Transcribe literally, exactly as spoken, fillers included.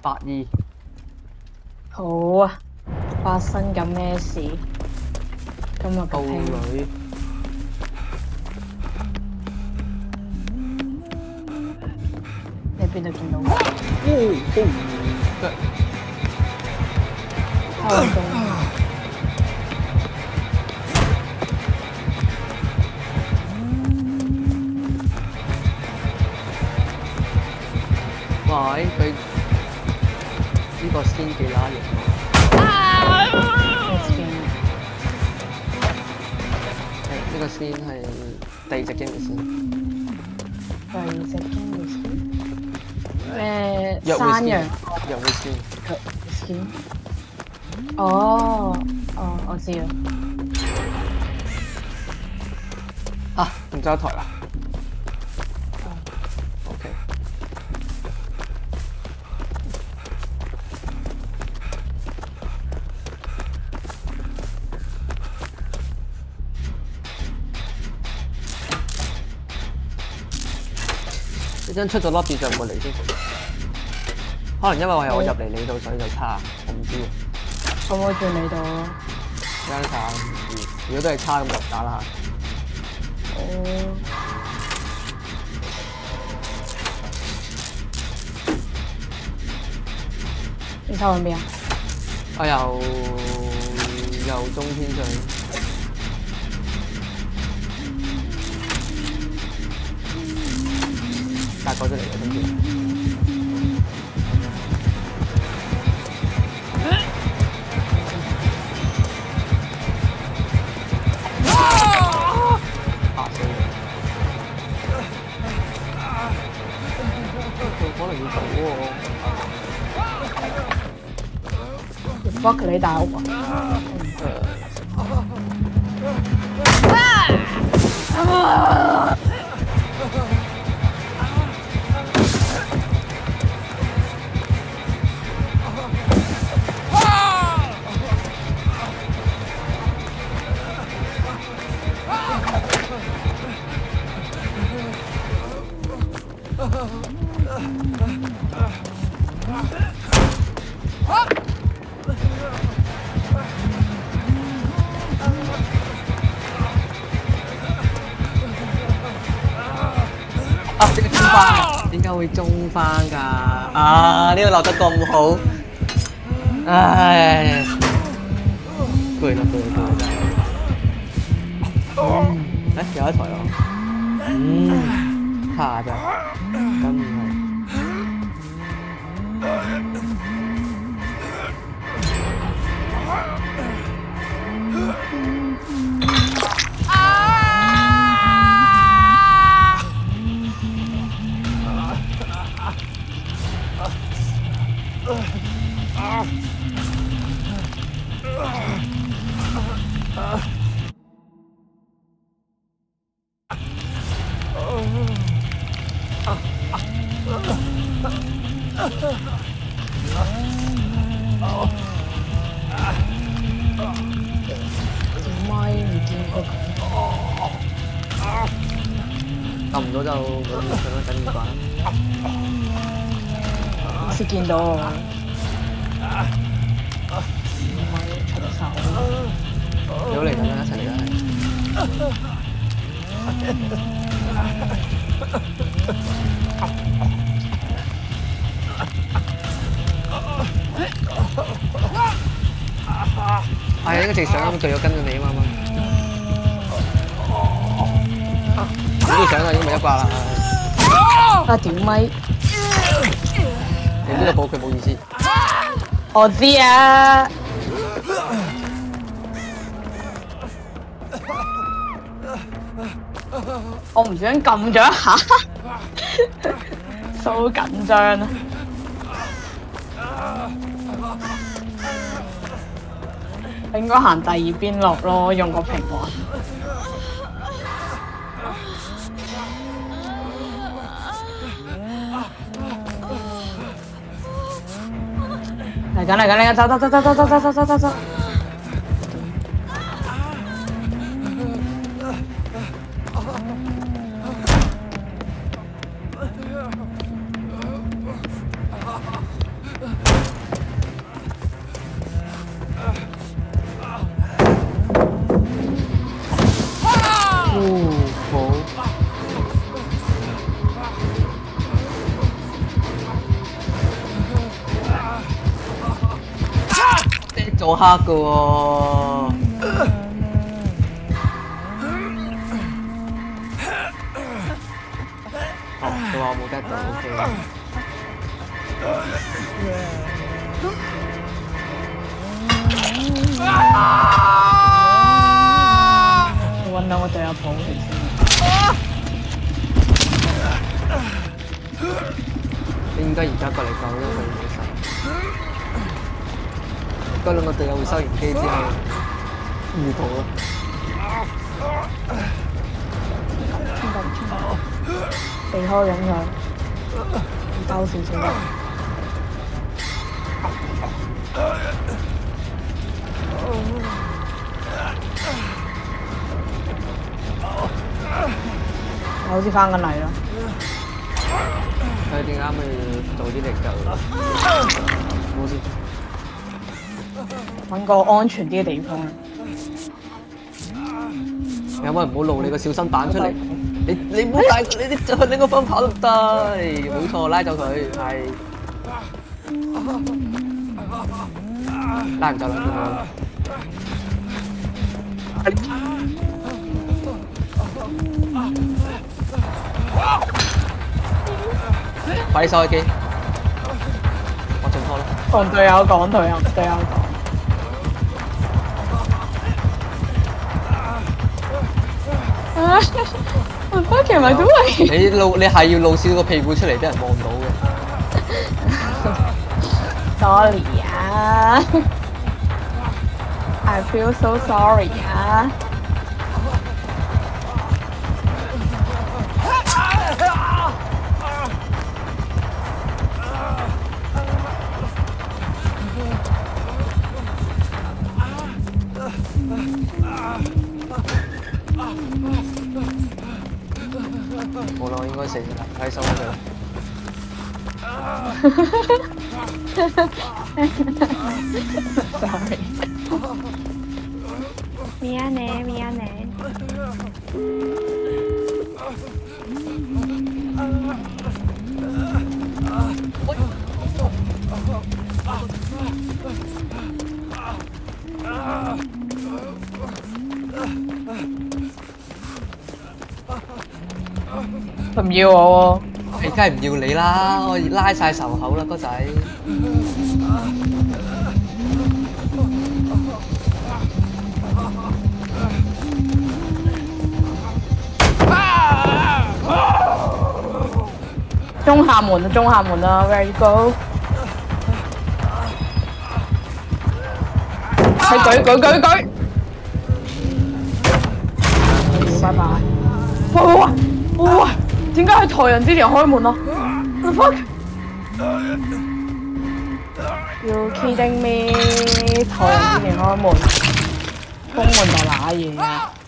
八二。 好啊，發生緊咩事？今日嘅溝女。 你邊度見到？開工。 喂，佢呢個先幾乸型。呢個先係第二隻 game 嘅先。 第二隻 game 嘅先。咩？山羊。 約會先。 先。哦，哦，我知啦。 啊，唔走台啦。OK。呢張出咗 lobby 就冇嚟先，可能因為我有我入嚟你度，所以就差，我唔知喎。 咁我轉你度咯。 間差，如果都係差咁就打啦嚇。 哦。你抄緊邊啊？ 我由由中天上。大過咗嚟嘅今次。嚇死我！可能要走喎。 block 你大屋啊！ 啊！點解中翻㗎？點解會中翻㗎？啊！呢個落得咁好，唉，攰啦攰啦攰啦真係。嗯，誒有一台咯，嗯，下咋？咁唔係。撳唔到就咁樣等唔慣。 先見到我。出手。 有嚟咁樣一齊嚟啦！係應該直上咁隊友跟住你啊嘛嘛。呢啲上啊已經咪一掛啦。 啊屌咪！ 你呢個保佢冇意思。 我知啊。我唔小心撳咗一下，好緊張啊！應該行第二邊落咯，用個平環。嚟緊嚟緊嚟緊，走走走走走走走走走走！ 做黑嘅喎。哦，佢話我冇得到 ，OK。 我揾到我隊友補血先。 你應該而家過嚟救，因為佢冇手。嗰兩個隊友會收完機之後互補咯。衝過衝過，避開緊佢，兜少少。好似翻緊嚟啦。佢點解咪早啲嚟救？冇事。揾個安全啲嘅地方。有冇人唔好露你個小心板出嚟？你你唔好帶你啲向呢個方跑都唔得。冇錯，拉走佢係。拉唔走啦，快啲收開機，我進拖啦。同隊友講，隊友隊友講。What am I doing？ 你露你係要露少個屁股出嚟，俾人望到嘅。Sorry 啊 ，I feel so sorry 啊。好啦，我應該死啦，快收佢啦。Sorry。미안해 미안해。佢唔要我喎，你梗係唔要你啦！我拉晒仇口啦，哥仔。中下門啊，中下門啊 ，Where you go？ 佢舉舉舉舉！拜拜。哇哇哇哇！點解喺抬人之前開門啊 ？What the fuck？ You kidding me？抬人之前開門，封門就揦嘢啊！